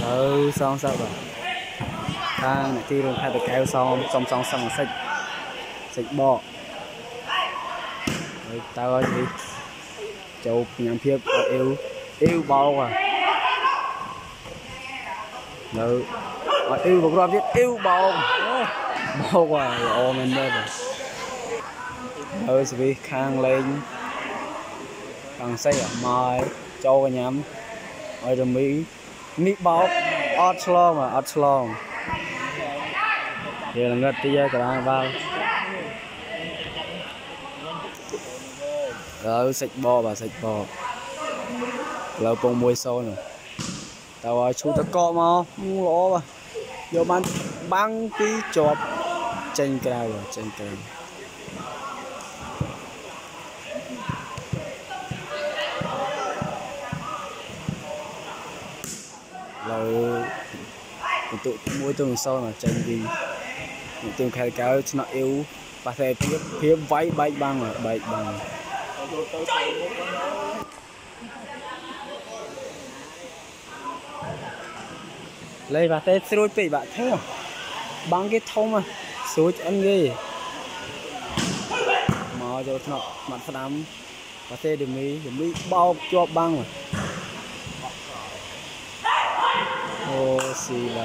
xong sao rồi thang này thì hai được kéo xong xịt bọ tao ơi đi chụp nhắm phiếp yêu bao à yêu một rạp yêu bao à ôm mình đây rồi vì khang lên bằng xây ở mai châu và nhắm ở trong Mỹ bao Arslong giờ là ngất đi cả đang vào rồi sạch bò lâu bông môi sâu này tao ơi chú ta cọ mà mua lỗ mà vô băng tí chọp trên cao rồi tụi mũi tụi sau là trên đi tụi khai cáo nó yếu và xe phía váy bay băng lấy và tết rồi bị bạn thấy không băng cái thông mà số anh ghê mà cho nó mặt đám và xe để Mỹ bao cho băng mà ô xì bà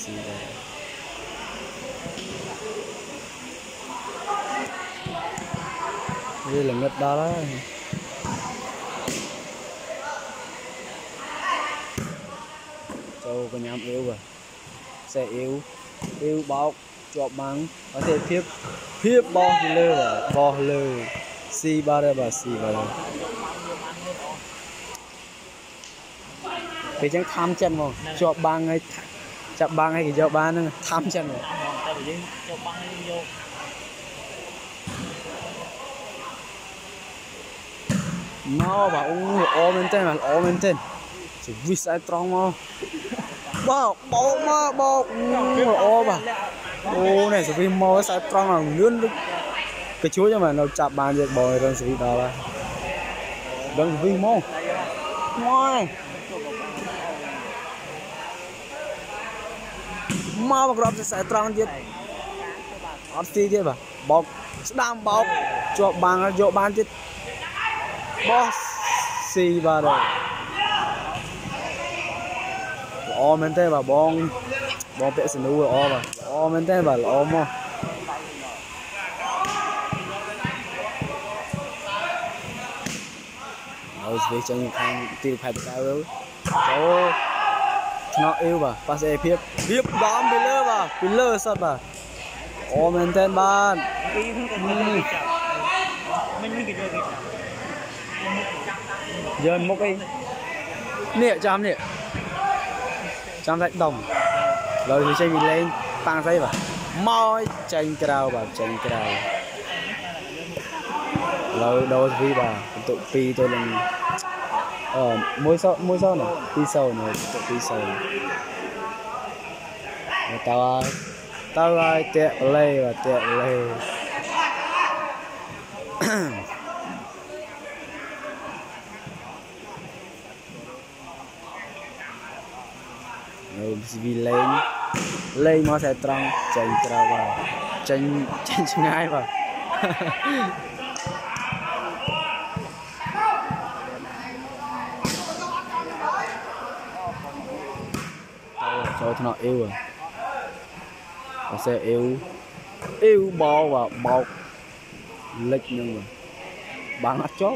đây là ngất đó đó châu có nhám yếu rồi xe yếu bọc cho băng có thể phiếp bo lơ xì bà đây cái chẳng tham chân mà cho băng hay chặt băng hay cái cho ban nữa tham chân rồi nó bảo ôm lên tên chỉ vì sai trong mà bao ô bà ô này chỉ vì mò sai trong là lươn cái chuối cho mà nó chặt bàn việc bò rồi chỉ đó là đừng vì mò ngoài mau bọc sẽ sai trongទៀតអត់ទីទៀតបាទបោកស្ដាំបោកជាប់បាំងយកបានទៀតបោះស៊ីបាទល្អមែនទេបាទបងពាក់សនូល្អបាទល្អមែនទេបាទល្អមកហើយស្វីចេញខាងទីផែតកៅចូលថ្នាក់អ៊ីវបាទប៉ាសេភាពដំពីលើសតបាទអូមែនតើបាទយើងមុខអីនេះចាំសាច់ដុំលើចេញពីលេងប៉ាំងស្អីបាទមកចេញក្រៅបាទលើដូរវីបាទបន្ទុក2ទៅនឹងមួយសោនេះ2សោនេះ2សោtao ai tẹt lê rồi vì lên nó sẽ trăng chành trao vào chành ngay vào cho nó yêu rồi và xe yêu bò và bọc lịch nhưng mà băng chó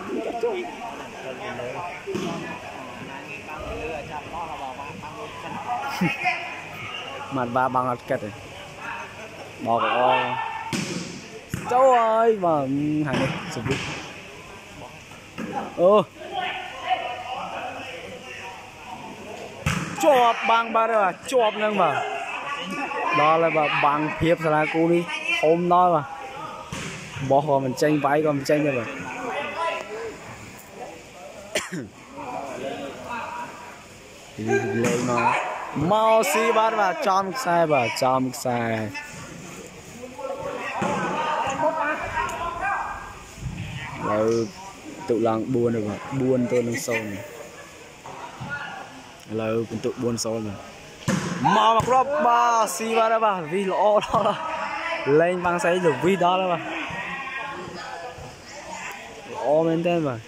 mặt ba băng hạt kết rồi bò có cháu ơi mà hàng này sử dụng chọp băng ba rồi chọp nâng mà đó là bằng phiếp là cô đi hôm đó mà bỏ hồ mình tranh váy còn mình tranh như vậy lên mà mau xí bắt và cho một sai rồi tự lăng buôn được mà buôn tôi nâng sâu này là cũng tụ buôn sôi mà mặc rộp ba xì ba đó ba vì lỗ đó là lên băng xây được vì đó đó ba lỗ bên tên mà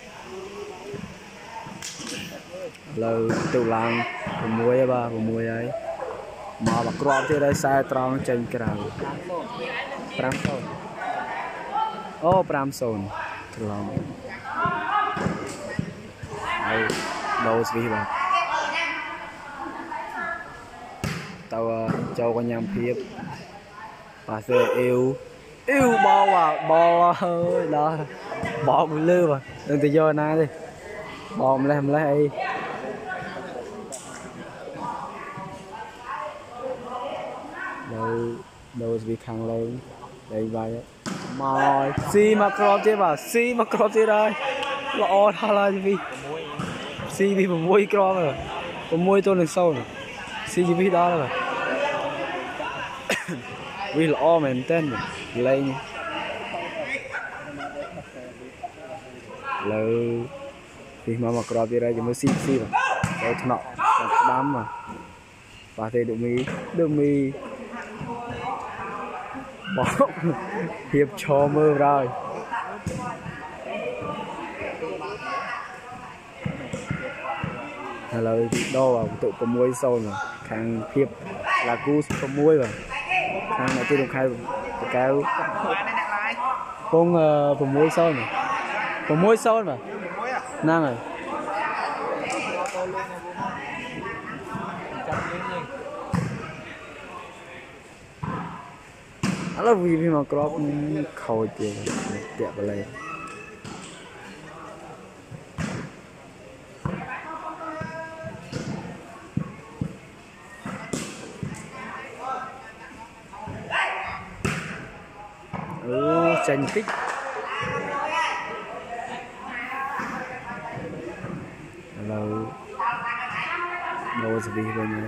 là tụ làng của muối ba của muối ấy mà mặc rộp thì đây sai tròn trên cái nào pram sôi ô pram sôi lòng đâu gì ba tao cho con nhầm phiếp và sẽ yêu bao ơi đó bỏ một lư mà đừng tự do nay đi bỏ làm lại đâu bị khang lên đây vậy mà si mà crop thế bà si mà crop thế đây lo thà là gì si bị môi crop rồi môi tôi lên sâu này si gì đó rồi vì lo mình tên lên là thì mà crop đi ra cho mới si mà rồi nọ đám mà và thì được mi bỏ hiệp cho mơ rồi là đo vào tụ có muối sâu mà khang hiệp là cú có muối rồi khang này tôi được khai cao con có muối sâu này có muối sâu mà năng rồi là vì mà crop khâu tiền đẹp vào đây tranh tích là đâu gì vậy nhỉ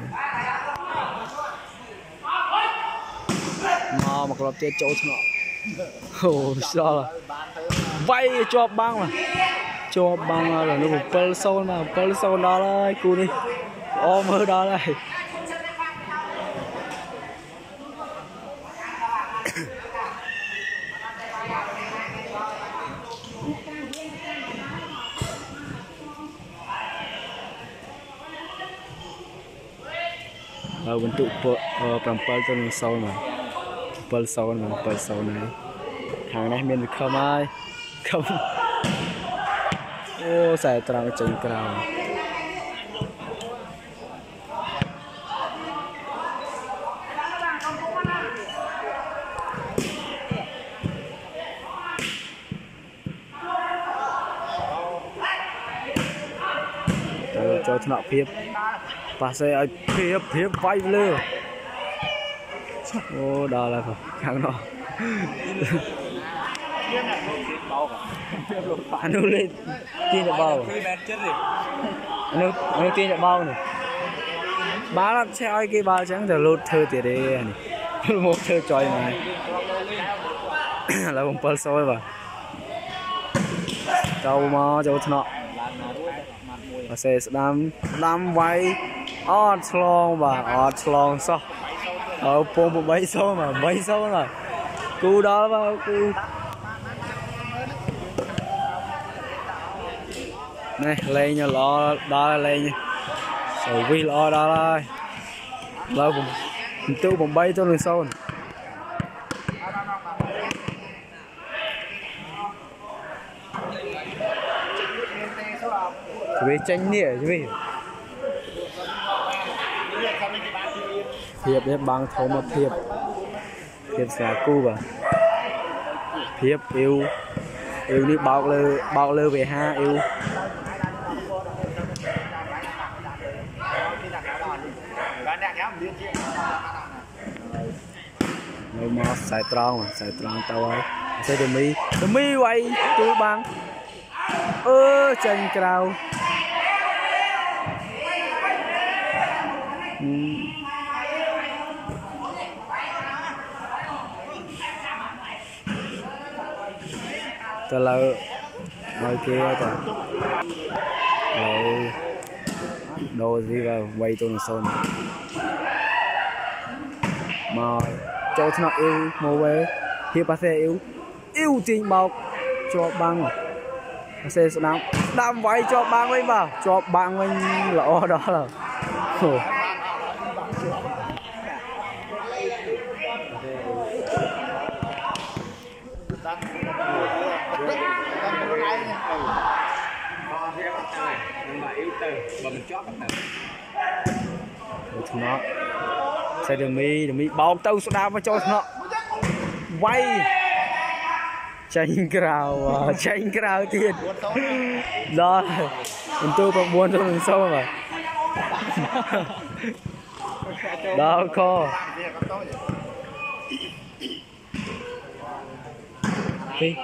mà crop chơi chỗ nọ sao là vay cho băng là nó một pearl sâu đó là cu đi ôm ở đó này bentuk perampal tu yang sâu mà pearl sâu này hàng này miền không ai không ô xài trăng chân cào cho thọ phiếp và xe phiếp vay lừa ô đó là kháng nọ anh nuôi lên tin được bao anh tin được bao này bá làm xe ai cái bao trắng giờ lột thơ tiền đi này một thơ tròi này là một pearl soi và châu nọ và xe đam vay ọt long sao ở phố một bay sâu mà cu đó vào cu này lên nha lo đó là lên nha rồi vi lo đó là lâu cùng tiêu bồng bay cho lên sau này. Với tranh nỉa chứ vì thiệp để bằng thấu một thiệp xà cu và thiệp yêu đi bao lơ về ha yêu nơi mà xài tròn tao ấy xe đừng mi quay tôi bằng chân cào ta là ngoài kia ta đồ gì vào quay tôi son mà cho nó yêu mua về hiệp ba xe yêu tiền bọc cho băng xe đam váy cho băng với vào cho băng với lọ đó là nó xe đường mi bao tàu số đá vào cho nó quay tranh cào tiền đó mình tôi còn buồn cho mình sâu mà đó co đi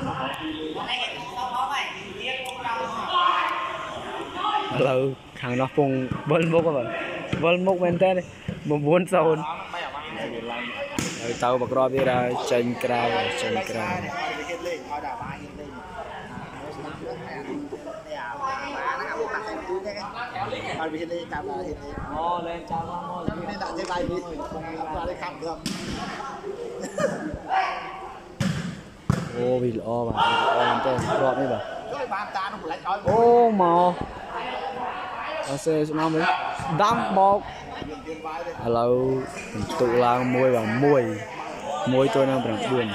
lâu hàng nó cùng vân mốc các bạn vân mốc bên tên một buồn sâu tàu bạc rò đi ra tranh cào ô bị lọ mà làm tên rọt đấy bà ô mò xe số năm đấy đâm bọc hello tụ lang môi bằng môi tôi đang bằng buồn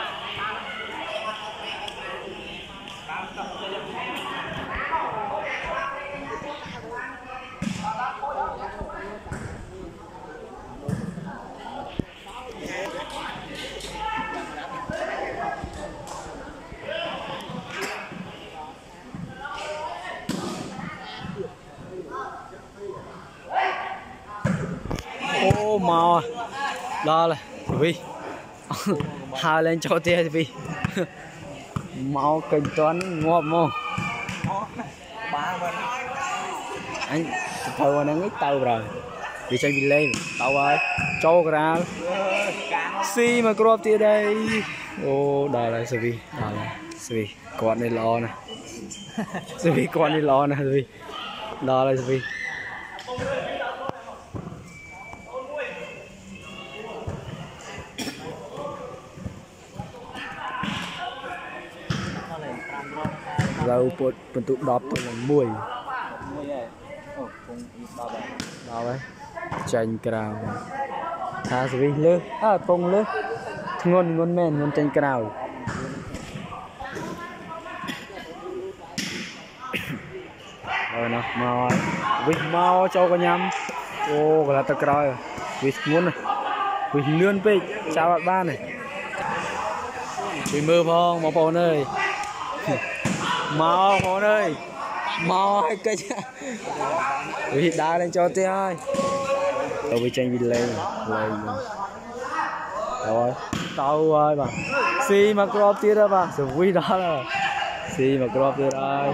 ô mò đó là vì hai lên cho tia vì máu kinh toán ngọt mò anh thôi nó ngít tàu rồi vì chơi bị lên tàu ơi cho ra xi mà crop tia đây ô đó là Svi con này lo nè Svi con này lo nè Svi đó là Svi rau bột bentuk đọp là mùi đó đấy chanh cào thà gì lơ bông lơ ngon men ngon chanh cào rồi nè mò vịt mò cho con nhâm ô gọi là tơ cào vịt muốn này vịt lươn pe chào bạn ba này vì mưa phong mò phong ơi mò phong ơi mò hay cây vịt đá lên cho tê ơi tao bị tranh vịt lên rồi tao ơi bà xi mà crop tiết đó bà sự vui đó là xi mà crop tiết ơi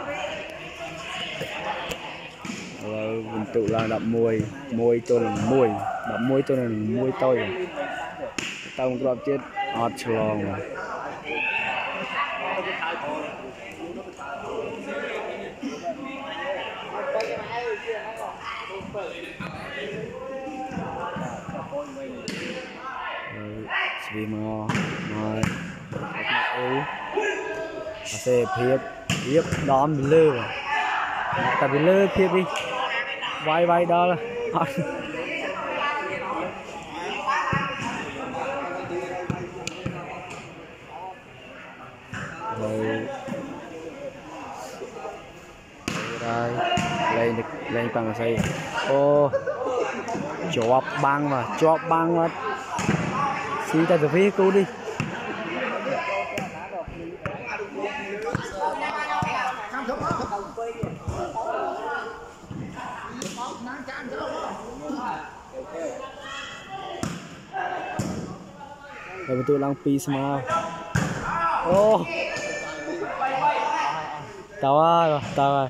rồi mình tự là đập môi tôi là đập môi tôi là môi tôi tao crop tiết hot long mà vì mò xe phiếp đón bị lơ rồi tại vì lơ phiếp đi vai đó là rồi lên bằng xe ô chọp băng mà xí ta từ phía cô đi rồi tôi đang pi small ô tao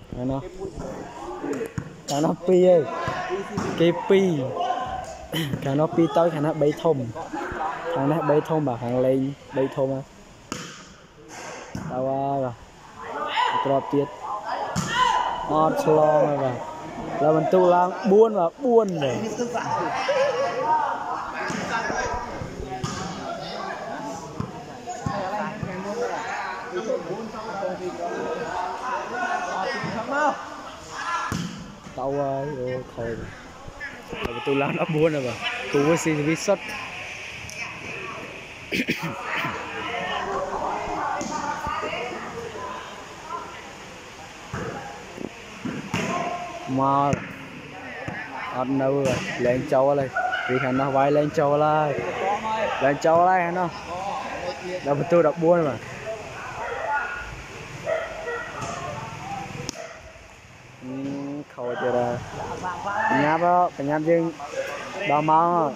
nó pi ơi cái pi cả nó pi tới cả nó bay thông thằng nó bay thông bà hàng lên bay thông á tao rồi drop tiết ngọt lo mà bà là mình tu lang buôn và buôn rồi tao ơi thôi là tu lang nó buôn rồi bà tu với xin vi sắt mà ăn đâu rồi lên châu đây vì hắn nó vai lên châu lại hả nó đâu mà tôi đọc buôn mà khôi chưa ra nháp đó phải nháp chứ đau máu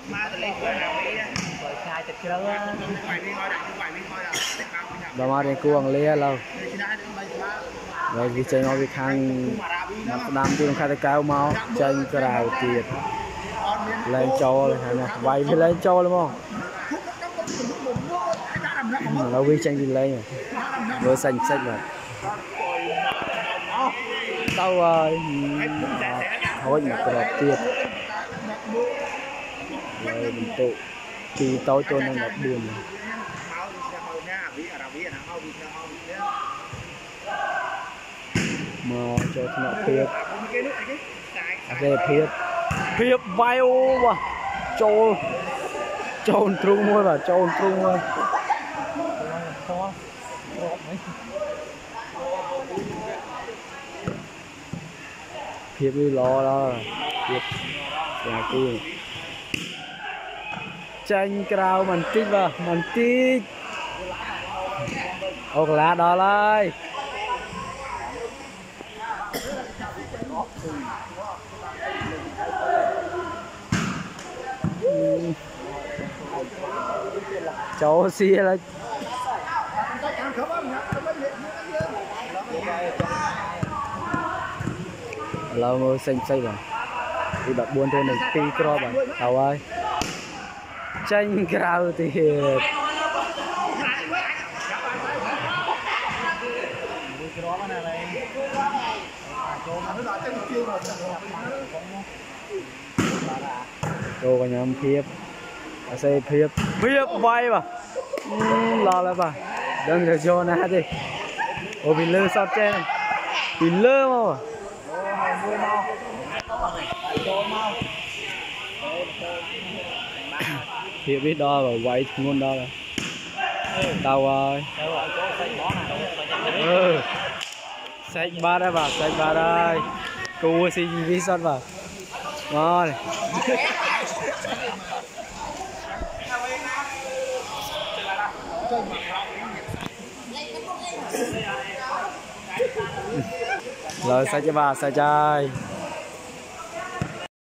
đau máu đến cuồng lia lâu rồi vì chơi nói việc hàng năm tôi khai cao máu chơi cái đào tiệt lên châu này nè vậy thì lên châu đúng không lâu vi tranh gì lên vừa xanh xanh rồi tao ơi thôi mà cái tiệt rồi mình tụ thì tôi đang gặp buồn mà cho nó thiệt về thiệt vai ô mà trôn trung thôi mà trôn trung thôi thiệt đi lo đó thiệt là tôi tranh cao mình tích vào mình tích ốc lá đó lại cháu xia là lâu ngồi xanh xanh rồi đi bật buôn thôi này pi cro rồi tao ơi tranh cao thì đồ cả nhóm phiếp xe phiếp bay mà lo lại bà đừng để cho nó đi ô bị lơ sắp trên bị lơ mà phiếp biết đo rồi quay luôn đo rồi tao ơi sách ba đây bà sách ba đây cô xin vi sót vào ngon rồi sai cho bà sai trai